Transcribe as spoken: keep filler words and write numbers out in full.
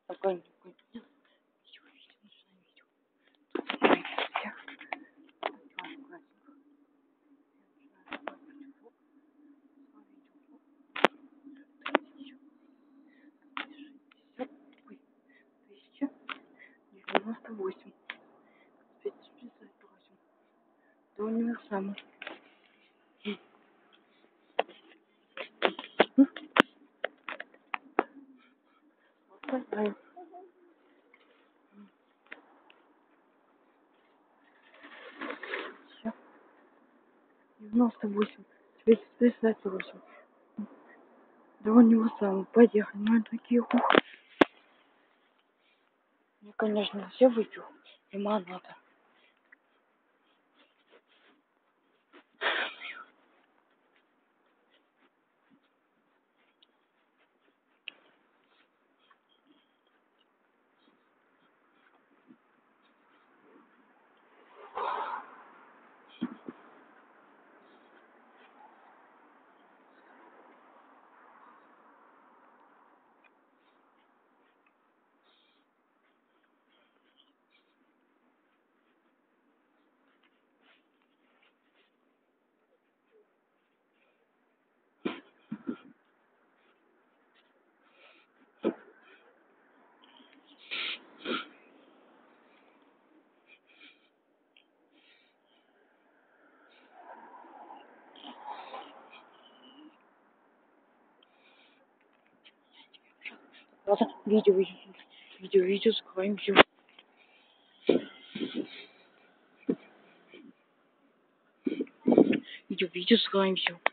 Такой, такой. девяносто восемь. пятьдесят восемь. До универсама. Вот такая. Все. девяносто восемь. пятьдесят восемь. До универсама. Поехали. Ну, такие ух. Я, конечно, все выпью. Лимоната. Просто видео, видео, видео, видео, закрываем все. Видео, видео, закрываем все.